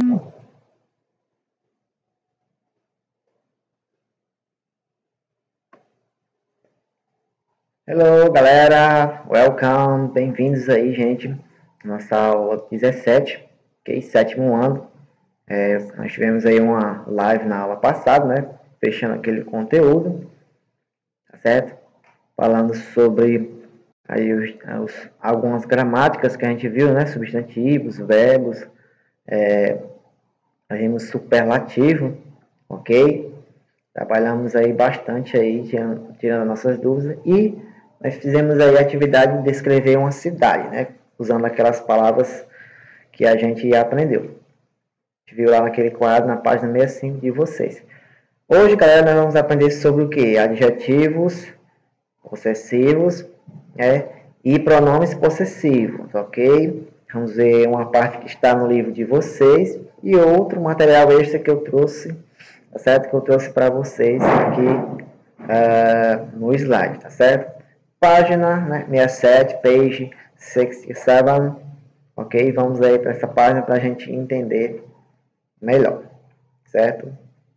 Hello, galera! Welcome! Bem-vindos aí, gente. Nossa aula 17, ok? Sétimo ano. Nós tivemos aí uma live na aula passada, né? Fechando aquele conteúdo, tá certo? Falando sobre aí algumas gramáticas que a gente viu, né? Substantivos, verbos, vimos superlativo, ok? Trabalhamos aí bastante aí, tirando nossas dúvidas, e nós fizemos aí a atividade de descrever uma cidade, né? Usando aquelas palavras que a gente aprendeu. A gente viu lá naquele quadro, na página 65 de vocês. Hoje, galera, nós vamos aprender sobre o que? Adjetivos possessivos, né? E pronomes possessivos, ok? Vamos ver uma parte que está no livro de vocês e outro material extra que eu trouxe, tá certo? Que eu trouxe para vocês aqui no slide, tá certo? Página, né, 67, page 67, ok? Vamos aí para essa página para a gente entender melhor, certo?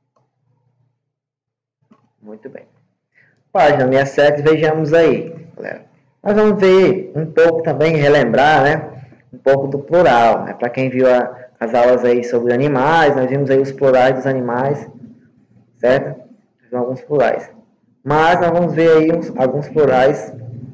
Muito bem. Página 67, vejamos aí, galera. Nós vamos ver um pouco também, relembrar, né? Um pouco do plural, né? Para quem viu as aulas aí sobre animais, nós vimos aí os plurais dos animais, certo? Alguns plurais. Mas nós vamos ver aí alguns plurais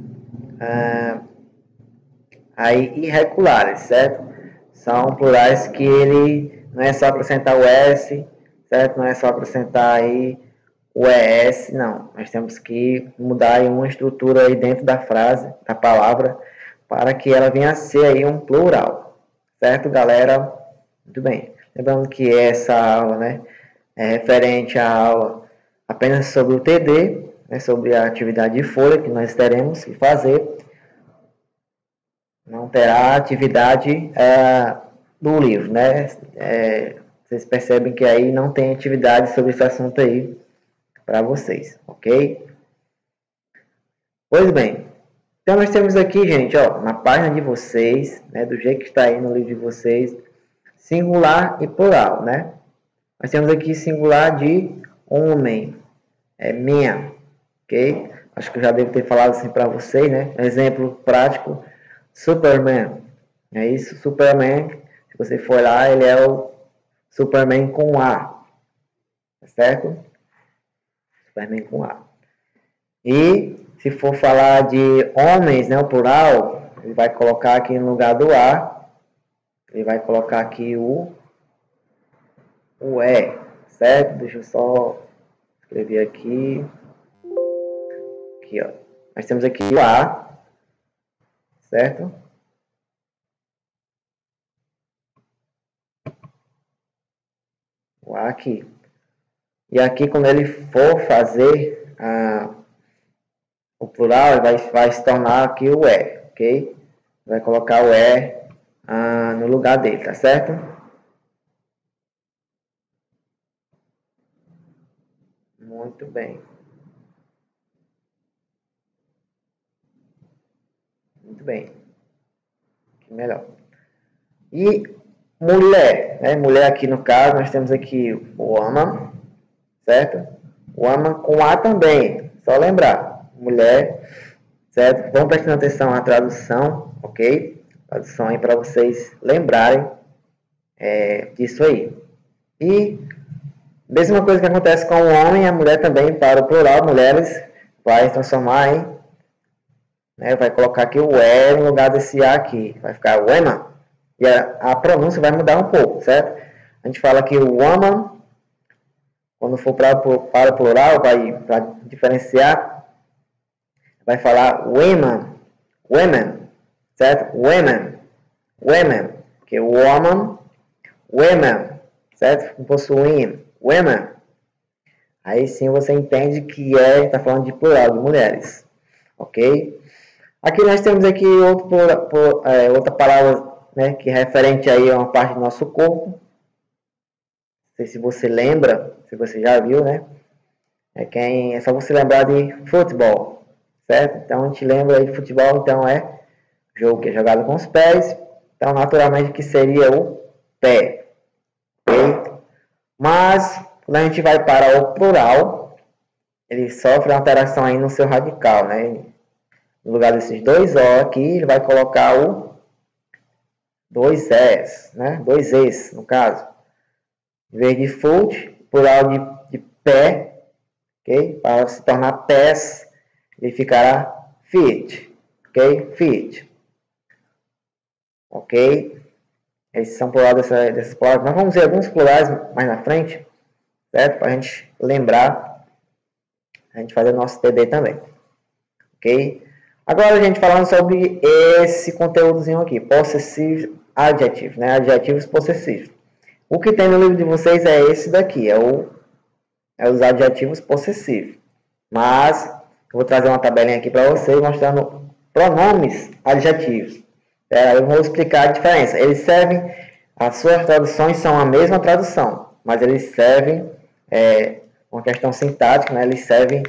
aí irregulares, certo? São plurais que ele não é só acrescentar o S, certo? Não é só acrescentar aí o ES, não. Nós temos que mudar aí uma estrutura aí dentro da frase, da palavra, para que ela venha a ser aí um plural, certo, galera? Muito bem. Lembrando que essa aula, né, é referente à aula apenas sobre o TD, né, sobre a atividade de folha que nós teremos que fazer. Não terá atividade do livro, né? Vocês percebem que aí não tem atividade sobre esse assunto aí para vocês, ok? Pois bem, então nós temos aqui, gente, ó, na página de vocês, né, do jeito que está aí no livro de vocês, singular e plural, né? Nós temos aqui singular de homem, minha, ok? Acho que eu já devo ter falado assim para vocês, né? Exemplo prático, Superman. É isso, Superman. Se você for lá, ele é o Superman com A. Tá certo? Superman com A. E se for falar de homens, né, o plural, ele vai colocar aqui no lugar do A, ele vai colocar aqui o E, certo? Deixa eu só escrever aqui. Aqui, ó. Nós temos aqui o A, certo? O A aqui. E aqui, quando ele for fazer o plural, vai se tornar aqui o E, ok? Vai colocar o E no lugar dele, tá certo? Muito bem. Muito bem. Melhor. E mulher, né? Mulher aqui no caso, nós temos aqui o woman, certo? Woman com A também, só lembrar. Mulher, certo? Vão prestando atenção à tradução, ok? Tradução aí para vocês lembrarem disso aí. E mesma coisa que acontece com o homem, a mulher também, para o plural, mulheres, vai transformar em, né, vai colocar aqui o E no lugar desse A aqui, vai ficar woman, e a pronúncia vai mudar um pouco, certo? A gente fala que o woman, quando for para o plural, para diferenciar, vai falar women, women, certo? Women, women, que é woman, women, certo? Como fosse women. Aí sim você entende que está falando de plural, de mulheres, ok? Aqui nós temos aqui outra palavra, né, que é referente aí a uma parte do nosso corpo. Não sei se você lembra, se você já viu, né? É só você lembrar de futebol, certo? Então a gente lembra aí de futebol, então é jogo que é jogado com os pés. Então naturalmente que seria o pé, ok? Mas, quando a gente vai para o plural, ele sofre uma alteração aí no seu radical, né? No lugar desses dois O aqui, ele vai colocar o dois Es, né? Dois Es, no caso. Em vez de foot, plural de pé, ok? Para se tornar pés, ele ficará feet, ok? Feet. Ok? Esses são plurais dessas palavras. Nós vamos ver alguns plurais mais na frente, certo? Para a gente lembrar, a gente fazer o nosso TD também. Ok? Agora a gente falando sobre esse conteúdozinho aqui, possessive adjective, né? Adjetivos possessivos. O que tem no livro de vocês é esse daqui, é os adjetivos possessivos. Mas eu vou trazer uma tabelinha aqui para vocês mostrando pronomes adjetivos. Eu vou explicar a diferença. Eles servem, as suas traduções são a mesma tradução, mas eles servem, uma questão sintática, né? Eles servem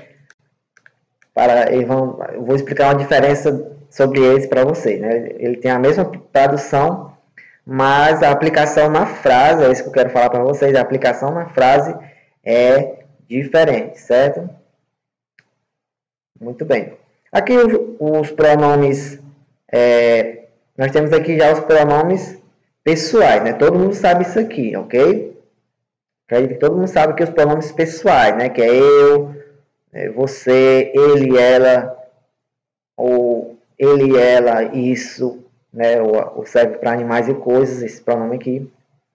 para, eu vou explicar uma diferença sobre eles para vocês, né? Ele tem a mesma tradução, mas a aplicação na frase, é isso que eu quero falar para vocês, a aplicação na frase é diferente, certo? Muito bem. Aqui os pronomes, nós temos aqui já os pronomes pessoais, né? Todo mundo sabe isso aqui, ok? Acredito que todo mundo sabe que os pronomes pessoais, né? Que é eu, você, ele, ela, ou ele, ela, isso, né? Ou serve para animais e coisas, esse pronome aqui.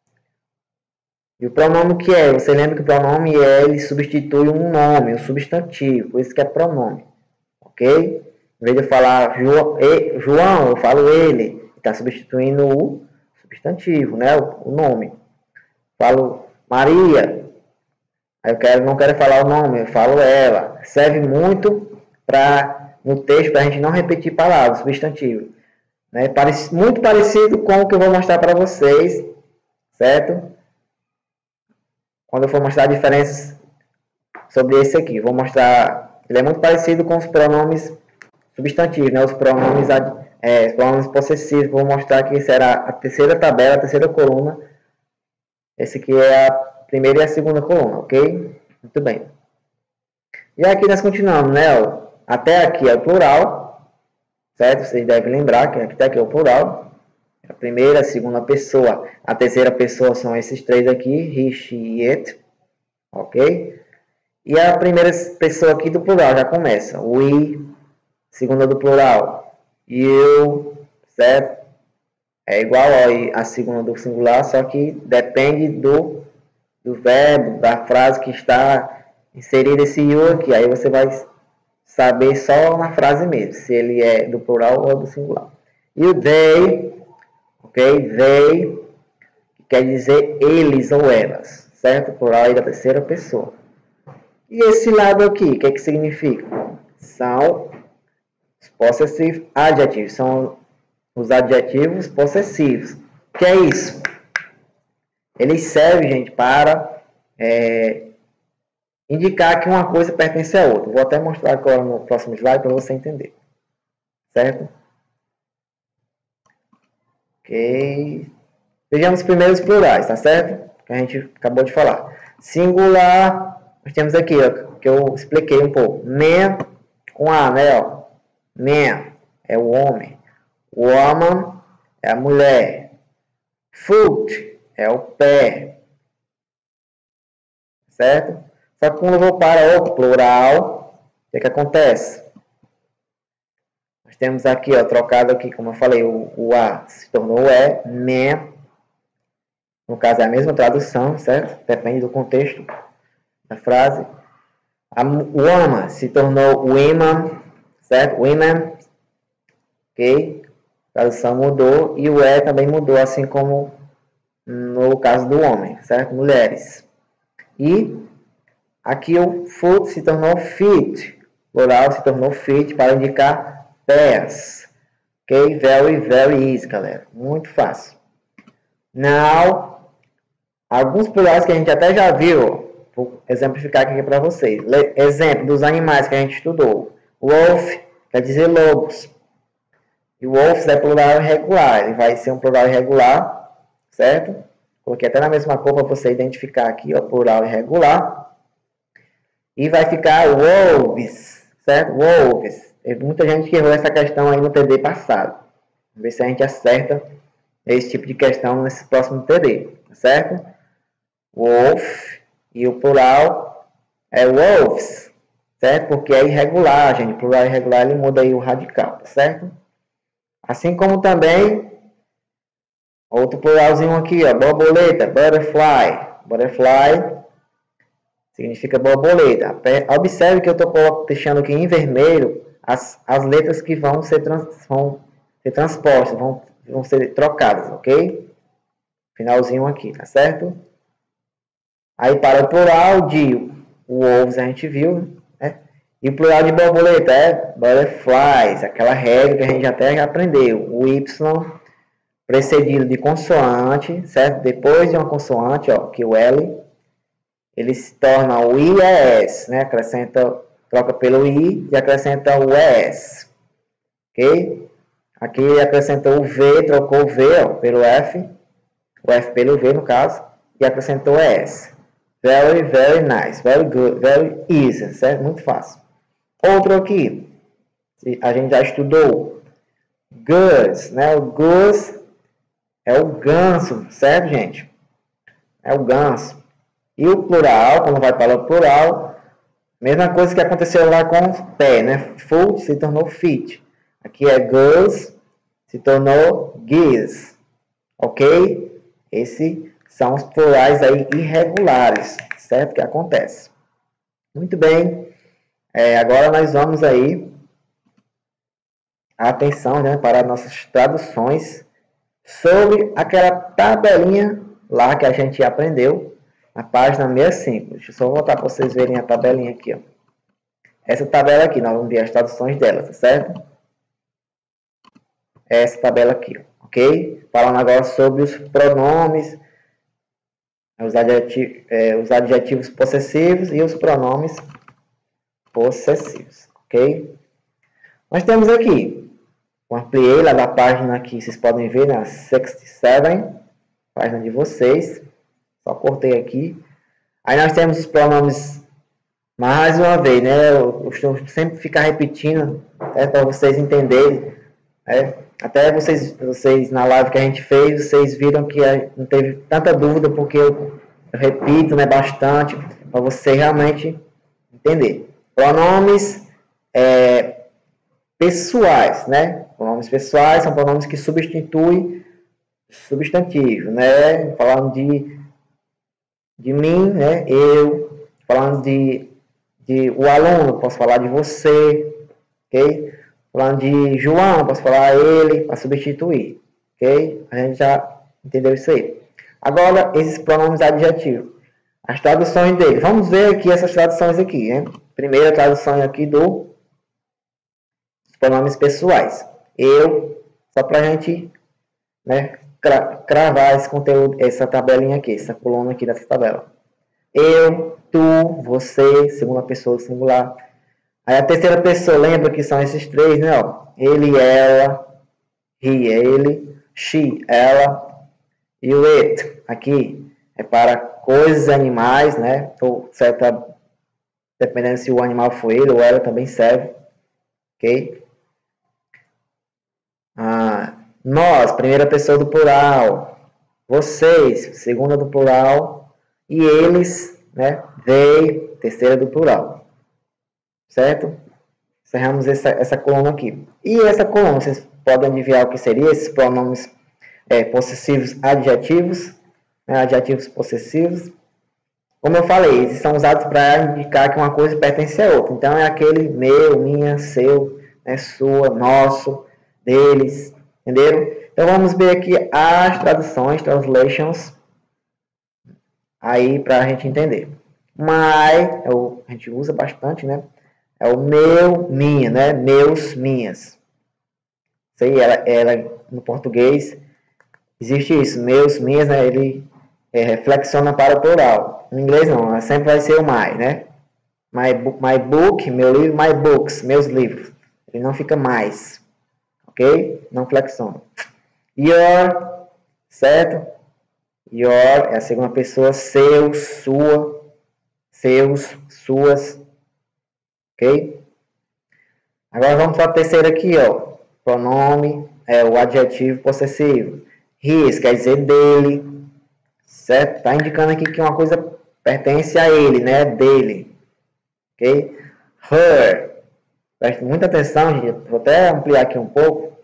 E o pronome que é? Você lembra que o pronome ele substitui um nome, um substantivo, por isso que é pronome, ok? Em vez de eu falar João, eu falo ele, está substituindo o substantivo, né? O nome. Falo Maria, aí não quero falar o nome, eu falo ela. Serve muito no texto para a gente não repetir palavras, substantivo. Né? Muito parecido com o que eu vou mostrar para vocês, certo? Quando eu for mostrar diferenças sobre esse aqui, vou mostrar. Ele é muito parecido com os pronomes substantivos, né? Os pronomes possessivos. Vou mostrar que será a terceira tabela, a terceira coluna. Esse aqui é a primeira e a segunda coluna, ok? Muito bem. E aqui nós continuamos, né? Até aqui é o plural, certo? Vocês devem lembrar que até aqui é o plural. A primeira, a segunda pessoa, a terceira pessoa são esses três aqui, he, she e it, ok? E a primeira pessoa aqui do plural já começa, we, segunda do plural, you, certo? É igual a segunda do singular, só que depende do verbo, da frase que está inserido esse you aqui. Aí você vai saber só na frase mesmo, se ele é do plural ou do singular. E o they, ok? They, que quer dizer eles ou elas, certo? Plural aí da terceira pessoa. E esse lado aqui, o que que significa? São os possessive adjectives, são os adjetivos possessivos. O que é isso? Eles servem, gente, para indicar que uma coisa pertence a outra. Vou até mostrar agora no próximo slide para você entender. Certo? Ok. Vejamos primeiro os plurais, tá certo? Que a gente acabou de falar. Singular, nós temos aqui, ó, que eu expliquei um pouco. Man, com A, né? Ó. Man é o homem. Woman é a mulher. Foot é o pé. Certo? Só que quando eu vou para o plural, o que acontece? Nós temos aqui, ó, trocado aqui, como eu falei, o A se tornou o E, man. No caso é a mesma tradução, certo? Depende do contexto da frase. O woman se tornou women, certo? Women, ok? A tradução mudou e o E também mudou, assim como no caso do homem, certo? Mulheres. E aqui o foot se tornou feet, plural se tornou feet para indicar pés. Ok? Very, very easy, galera. Muito fácil. Now, alguns plurais que a gente até já viu, vou exemplificar aqui para vocês. Exemplo dos animais que a gente estudou. Wolf quer dizer lobos. E wolves é plural irregular. Ele vai ser um plural irregular, certo? Coloquei até na mesma cor para você identificar aqui, ó, plural irregular. E vai ficar wolves, certo? Wolves. Teve muita gente que errou essa questão aí no TD passado. Vamos ver se a gente acerta esse tipo de questão nesse próximo TD, certo? Wolf, e o plural é wolves, certo? Porque é irregular, gente. O plural irregular, ele muda aí o radical, tá certo? Assim como também, outro pluralzinho aqui, ó, borboleta, butterfly. Butterfly significa borboleta. Observe que eu estou deixando aqui em vermelho as letras que vão ser transpostas, vão ser trocadas, ok? Finalzinho aqui, tá certo? Aí para o plural de wolves a gente viu, né? E o plural de borboleta é butterflies, aquela regra que a gente até já aprendeu. O Y precedido de consoante, certo? Depois de uma consoante, ó, que o L, ele se torna o IES, né? Troca pelo I e acrescenta o ES, ok? Aqui acrescentou o V, trocou o V, ó, pelo F, o F pelo V no caso, e acrescentou o ES. Very, very nice, very good, very easy, certo? Muito fácil. Outro aqui, a gente já estudou, goose, né? O goose é o ganso, certo, gente? É o ganso. E o plural, quando vai para o plural, mesma coisa que aconteceu lá com o pé, né? Foot se tornou feet. Aqui é goose, se tornou geese. Ok? Esses são os plurais aí irregulares, certo? Que acontece. Muito bem. Agora nós vamos aí, atenção, né, para nossas traduções sobre aquela tabelinha lá que a gente aprendeu na página 65. Deixa eu só voltar para vocês verem a tabelinha aqui, ó. Essa tabela aqui, nós vamos ver as traduções dela, tá certo? Essa tabela aqui, ó, ok? Falando agora sobre os pronomes, os adjetivos possessivos e os pronomes possessivos, ok? Nós temos aqui, eu ampliei lá da página aqui, vocês podem ver na 67, página de vocês, só cortei aqui. Aí nós temos os pronomes, mais uma vez, né? Eu costumo sempre ficar repetindo, para vocês entenderem, até vocês na live que a gente fez, vocês viram que não teve tanta dúvida, porque eu repito, né, bastante, para você realmente entender. Pronomes pessoais, né? Pronomes pessoais são pronomes que substituem substantivo, né? Falando de mim, né? Eu. Falando de o aluno, posso falar de você, ok? Falando de João, posso falar ele para substituir, ok? A gente já entendeu isso aí. Agora, esses pronomes adjetivos. As traduções dele. Vamos ver aqui essas traduções aqui, né? Primeira tradução aqui dos pronomes pessoais. Eu, só para a gente, né, cravar esse conteúdo, essa tabelinha aqui, essa coluna aqui dessa tabela. Eu, tu, você, segunda pessoa singular. Aí a terceira pessoa, lembra que são esses três, né? Ó, ele, ela, he, ele, she, ela, e o it, aqui, é para coisas, animais, né? Ou certa, dependendo se o animal for ele ou ela, também serve, ok? Nós, primeira pessoa do plural, vocês, segunda do plural, e eles, né? They, terceira do plural, certo? Encerramos essa coluna aqui. E essa coluna, vocês podem adivinhar o que seria esses pronomes possessivos adjetivos, né? Adjetivos possessivos. Como eu falei, eles são usados para indicar que uma coisa pertence a outra. Então, é aquele meu, minha, seu, né? Sua, nosso, deles, entenderam? Então, vamos ver aqui as traduções, translations, aí para a gente entender. My, a gente usa bastante, né? É o meu, minha, né? Meus, minhas. Isso aí, ela no português, existe isso. Meus, minhas, né? Ele reflexiona para o plural. No inglês não, sempre vai ser o my, né? My book, meu livro, my books, meus livros. Ele não fica mais, ok? Não flexiona. Your, certo? Your é a segunda pessoa, seus, sua, seus, suas, ok? Agora vamos para a terceira aqui, ó. Pronome é o adjetivo possessivo. His quer dizer dele, certo? Tá indicando aqui que uma coisa pertence a ele, né? Dele, ok? Her, preste muita atenção, gente. Vou até ampliar aqui um pouco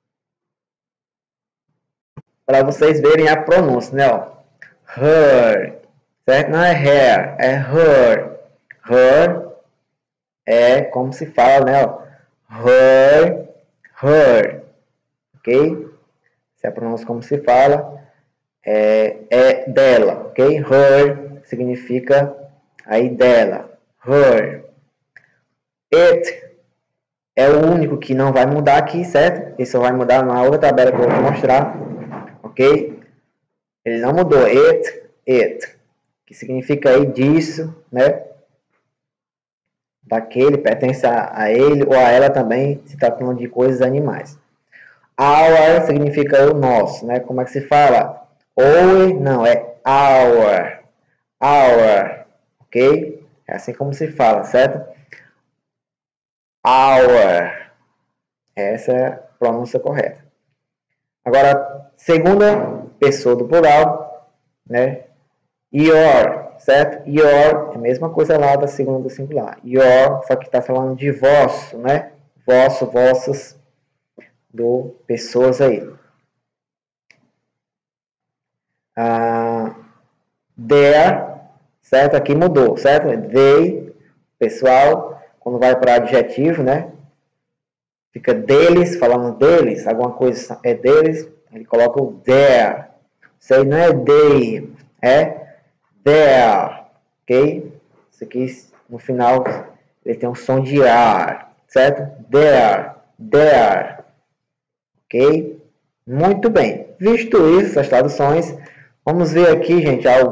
para vocês verem a pronúncia, né? Ó. Her, certo? Não é hair, é her. Her é como se fala, né? Ó. Her, her, ok? Se a pronúncia como se fala, é dela, ok? Her significa aí dela, her. It é o único que não vai mudar aqui, certo? Isso vai mudar na outra tabela que eu vou te mostrar, ok? Ele não mudou, it, que significa aí disso, né? Daquele, pertence a ele ou a ela também, se tratando de coisas animais. Our significa o nosso, né? Como é que se fala? Our, não, é our, ok? É assim como se fala, certo? Our, essa é a pronúncia correta. Agora, segunda pessoa do plural, né? Your, certo? Your é a mesma coisa lá da segunda do singular. Your, só que está falando de vosso, né? Vosso, vossos, do pessoas aí. Their, certo? Aqui mudou, certo? They, pessoal, quando vai para adjetivo, né? Fica deles, falando deles, alguma coisa é deles, ele coloca o their. Isso aí não é they, é their, ok? Isso aqui, no final, ele tem um som de ar, certo? Their, ok? Muito bem. Visto isso, as traduções, vamos ver aqui, gente, a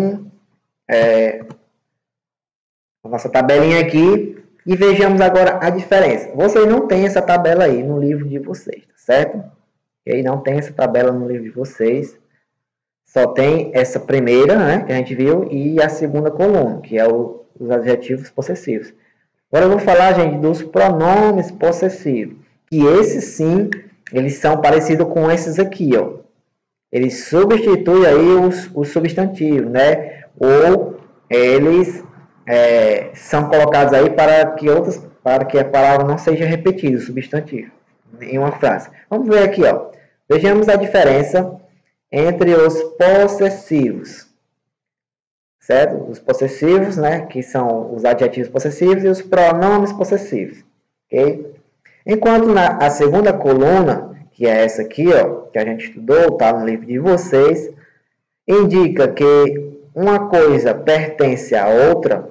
nossa tabelinha aqui e vejamos agora a diferença. Vocês não têm essa tabela aí no livro de vocês, tá certo? Ok? Não tem essa tabela no livro de vocês. Só tem essa primeira, né, que a gente viu, e a segunda coluna, que é os adjetivos possessivos. Agora eu vou falar, gente, dos pronomes possessivos. Que esses sim, eles são parecidos com esses aqui, ó. Eles substituem aí os substantivos, né? Ou eles são colocados aí para que a palavra não seja repetida, o substantivo, em uma frase. Vamos ver aqui, ó. Vejamos a diferença entre os possessivos, certo? Os possessivos, né, que são os adjetivos possessivos e os pronomes possessivos, ok? Enquanto a segunda coluna, que é essa aqui, ó, que a gente estudou, tá no livro de vocês, indica que uma coisa pertence a outra,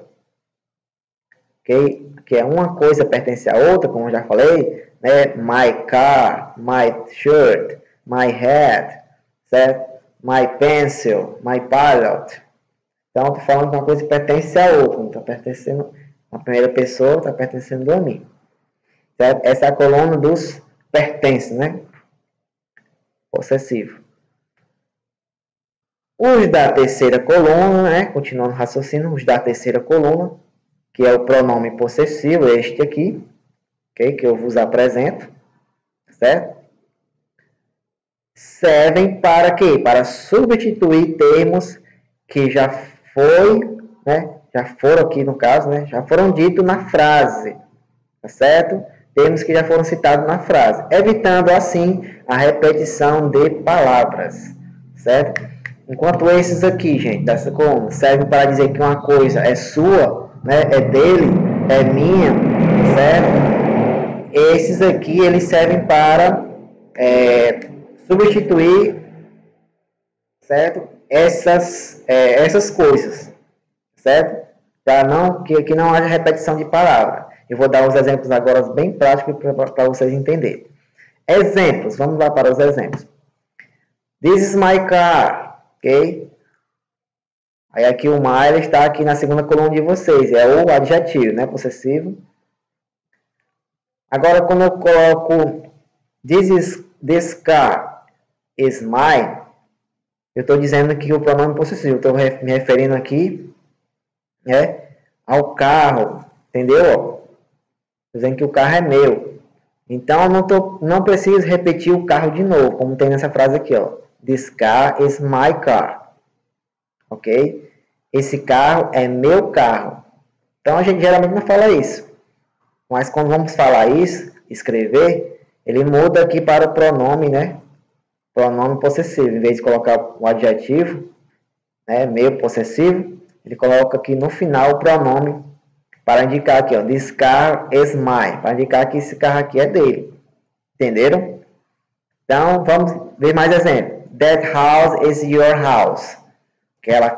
ok? Que é uma coisa pertence a outra, como eu já falei, né? My car, my shirt, my hat, certo? My pencil, my pilot. Então, estou falando de uma coisa que pertence a outra, não está pertencendo a primeira pessoa, está pertencendo a mim. Certo? Essa é a coluna dos pertence, né? Possessivo. Os da terceira coluna, né? Continuando o raciocínio, os da terceira coluna, que é o pronome possessivo, este aqui, okay? Que eu vos apresento, certo? Servem para quê? Para substituir termos que já foi, né? Já foram aqui no caso, né? Já foram ditos na frase, tá certo? Termos que já foram citados na frase, evitando assim a repetição de palavras, certo? Enquanto esses aqui, gente, dessa coluna, servem para dizer que uma coisa é sua, né? É dele, é minha, certo? Esses aqui, eles servem para substituir, certo? Essas coisas, certo? Para que não haja repetição de palavra. Eu vou dar uns exemplos agora bem práticos para vocês entenderem. Exemplos, vamos lá para os exemplos. This is my car, ok? Aí aqui o my está aqui na segunda coluna de vocês, é o adjetivo, né? Possessivo. Agora, quando eu coloco this car is mine, eu estou dizendo que o pronome possessivo, estou me referindo aqui ao carro, entendeu? Dizendo que o carro é meu. Então, eu não preciso repetir o carro de novo, como tem nessa frase aqui, ó. This car is my car. Ok? Esse carro é meu carro. Então, a gente geralmente não fala isso. Mas quando vamos falar isso, escrever, ele muda aqui para o pronome, né? Pronome possessivo. Em vez de colocar o adjetivo, né, meu possessivo, ele coloca aqui no final o pronome para indicar aqui, ó, this car is mine, para indicar que esse carro aqui é dele. Entenderam? Então, vamos ver mais exemplo. That house is your house. Aquela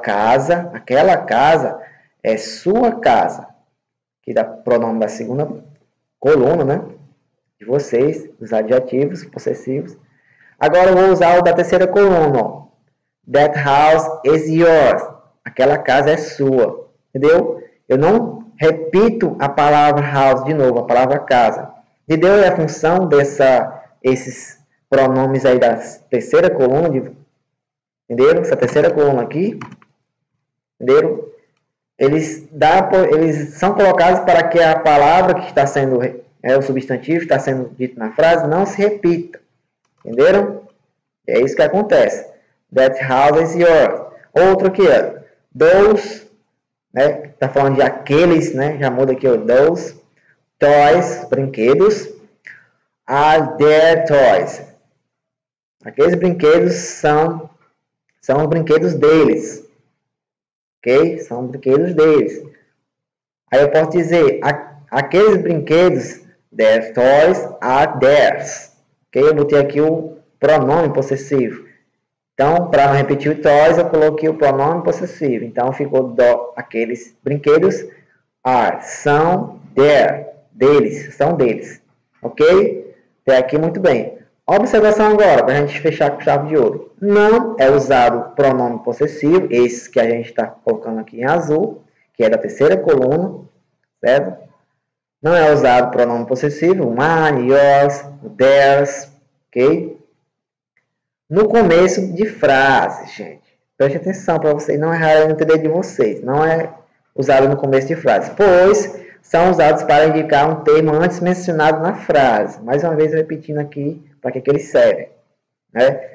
casa é sua casa. Aqui dá o pronome da segunda coluna, né? De vocês, os adjetivos possessivos. Agora eu vou usar o da terceira coluna, ó. That house is yours. Aquela casa é sua. Entendeu? Eu não repito a palavra house de novo, a palavra casa. Entendeu a função esses pronomes aí da terceira coluna? Entenderam? Essa terceira coluna aqui. Entenderam? Eles são colocados para que a palavra que está sendo, o substantivo que está sendo dito na frase, não se repita. Entenderam? É isso que acontece. That house is yours. Outro aqui, ó. Those, né? Tá falando de aqueles, né? Já muda aqui, ó. Those toys, brinquedos, are their toys. Aqueles brinquedos são os brinquedos deles. Ok? São brinquedos deles. Aí eu posso dizer, aqueles brinquedos, their toys are theirs. Ok? Eu botei aqui o pronome possessivo. Então, para não repetir o toys, eu coloquei o pronome possessivo. Então, ficou aqueles brinquedos are, são deles, são deles. Ok? Até aqui muito bem. Observação agora, para a gente fechar com chave de ouro. Não é usado o pronome possessivo, esse que a gente está colocando aqui em azul, que é da terceira coluna, certo? Não é usado o pronome possessivo, mine, yours, theirs, ok? No começo de frase, gente. Preste atenção para vocês não errarem no entender de vocês. Não é usado no começo de frase, pois são usados para indicar um termo antes mencionado na frase. Mais uma vez, repetindo aqui para que eles servem, né?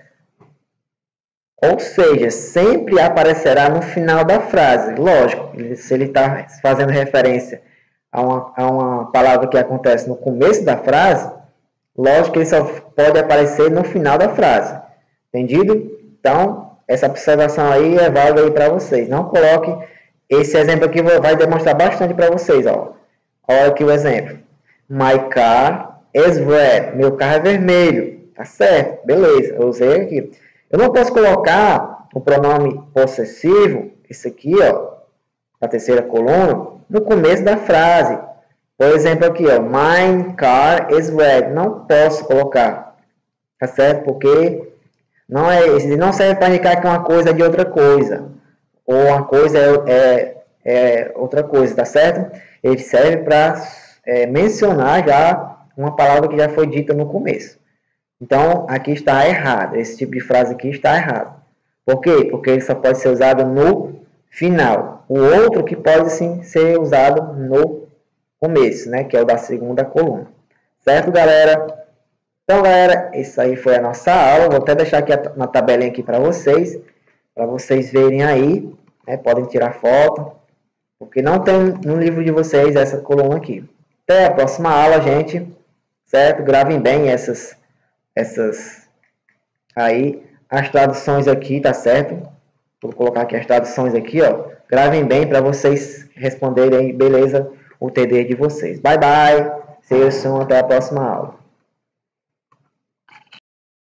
Ou seja, sempre aparecerá no final da frase. Lógico, se ele está fazendo referência a uma palavra que acontece no começo da frase, lógico que ele só pode aparecer no final da frase. Entendido? Então, essa observação aí é válida aí para vocês. Não coloque esse exemplo aqui, vai demonstrar bastante para vocês, ó. Olha aqui o exemplo. My car is red. Meu carro é vermelho. Tá certo? Beleza. Eu usei aqui. Eu não posso colocar o pronome possessivo, esse aqui, ó, na terceira coluna, no começo da frase. Por exemplo, aqui, ó. My car is red. Não posso colocar. Tá certo? Porque não serve para indicar que uma coisa é de outra coisa. Ou uma coisa é outra coisa, tá certo? Ele serve para mencionar já uma palavra que já foi dita no começo. Então, aqui está errado. Esse tipo de frase aqui está errado. Por quê? Porque ele só pode ser usado no final. O outro que pode sim ser usado no começo, né? Que é o da segunda coluna. Certo, galera? Então, galera, isso aí foi a nossa aula. Vou até deixar aqui na tabelinha aqui para vocês verem aí, né? Podem tirar foto, porque não tem no livro de vocês essa coluna aqui. Até a próxima aula, gente, certo? Gravem bem essas aí, as traduções aqui, tá certo? Vou colocar aqui as traduções aqui, ó. Gravem bem para vocês responderem aí, beleza, o TD de vocês. Bye, bye. See you soon. Até a próxima aula.